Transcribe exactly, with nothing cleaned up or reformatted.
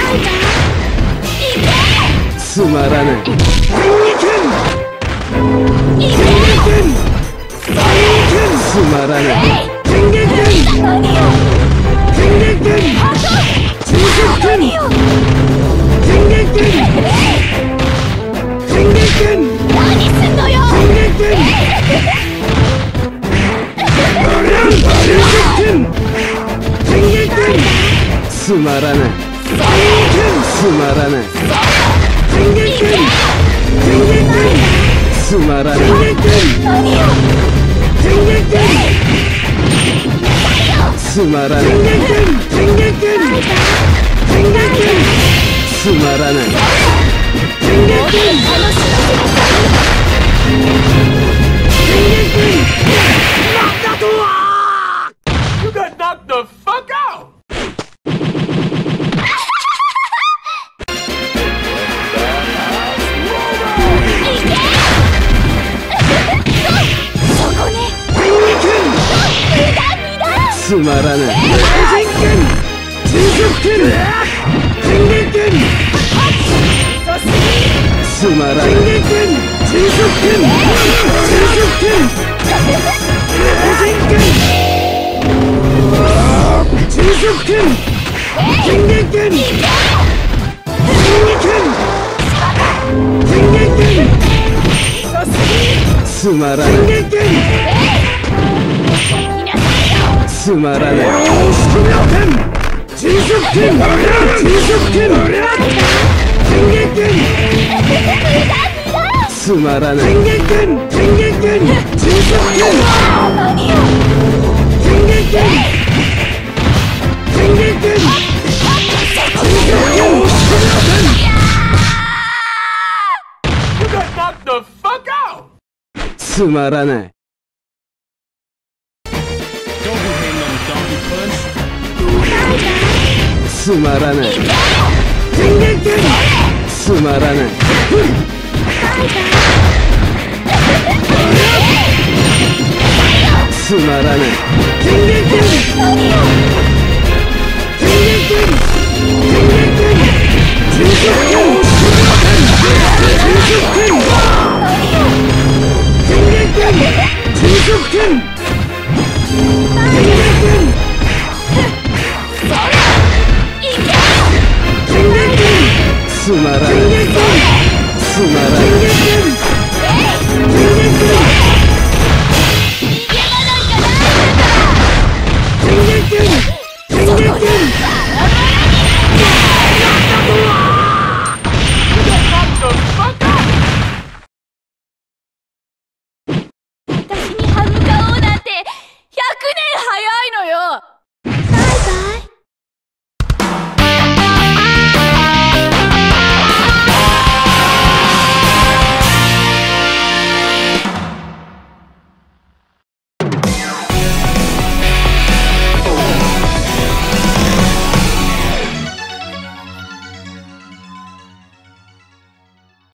つまらない。つまらない。天元剣。天元剣。中極剣。天元剣。天元剣。 何すんのよ。 天元剣。天元剣。つまらない。つまらない。天元剣。天元剣。つまらない。天元剣。 何よ。 天元剣。つまらない。天元剣。天元剣。天元剣。つまらない。天元剣。天元剣。なんだとは。You got knocked the fuck out. つまらない。天元剣。中極剣。天元剣。つまらない。天元剣。中極剣。中極剣。天元剣。中極剣。天元剣。天元剣。天元剣。つまらない。天元剣。つまらない。中極剣。中極剣。天元剣。つまらない。天元剣。天元剣。中極剣。天元剣。天元剣。中極剣。You got knocked the fuck out. つまらない。つまらない。天元剣。つまらない。つまらない。天元剣。天元剣。天元剣。中極剣。中極剣。天元剣。中極剣。天元剣。つまらない。つまらない。天元剣。天元剣。天元剣。